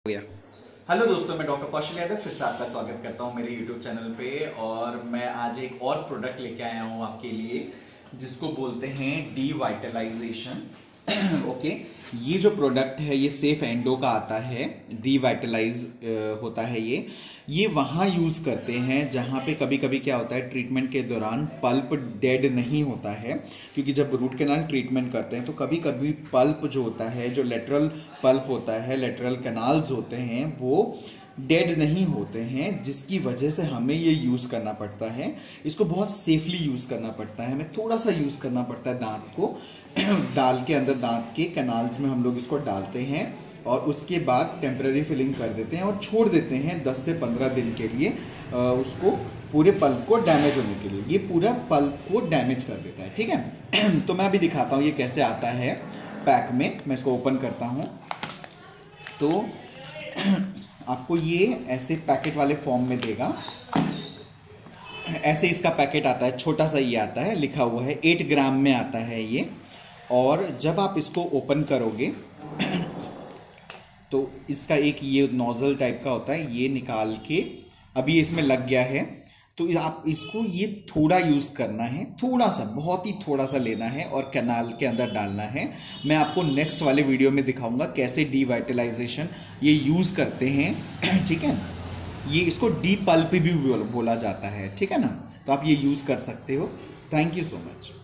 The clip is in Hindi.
हो गया। हेलो दोस्तों, मैं डॉक्टर कौशल यादव फिर से आपका स्वागत करता हूं मेरे यूट्यूब चैनल पे। और मैं आज एक और प्रोडक्ट लेके आया हूं आपके लिए, जिसको बोलते हैं डिवाइटलाइजेशन। ओके, ये जो प्रोडक्ट है ये सेफ एंडो का आता है। डिवाइटलाइज होता है ये वहाँ यूज़ करते हैं जहाँ पे कभी कभी क्या होता है, ट्रीटमेंट के दौरान पल्प डेड नहीं होता है। क्योंकि जब रूट कैनाल ट्रीटमेंट करते हैं तो कभी कभी पल्प जो होता है, जो लेटरल पल्प होता है, लेटरल कैनाल्स होते हैं, वो डेड नहीं होते हैं, जिसकी वजह से हमें ये यूज़ करना पड़ता है। इसको बहुत सेफली यूज़ करना पड़ता है, हमें थोड़ा सा यूज़ करना पड़ता है दांत को डाल के, अंदर दांत के कैनाल्स में हम लोग इसको डालते हैं और उसके बाद टेम्पररी फिलिंग कर देते हैं और छोड़ देते हैं 10 से 15 दिन के लिए उसको पूरे पल्प को डैमेज होने के लिए। ये पूरा पल्प को डैमेज कर देता है, ठीक है। तो मैं अभी दिखाता हूँ ये कैसे आता है पैक में। मैं इसको ओपन करता हूँ तो आपको ये ऐसे पैकेट वाले फॉर्म में देगा। ऐसे इसका पैकेट आता है, छोटा सा ये आता है, लिखा हुआ है 8 ग्राम में आता है ये। और जब आप इसको ओपन करोगे तो इसका एक ये नोजल टाइप का होता है, ये निकाल के अभी इसमें लग गया है। तो आप इसको ये थोड़ा यूज़ करना है, थोड़ा सा, बहुत ही थोड़ा सा लेना है और कैनाल के अंदर डालना है। मैं आपको नेक्स्ट वाले वीडियो में दिखाऊंगा कैसे डिवाइटलाइजेशन ये यूज़ करते हैं, ठीक है। ये इसको डी पल्प भी बोला जाता है, ठीक है ना। तो आप ये यूज़ कर सकते हो। Thank you so much.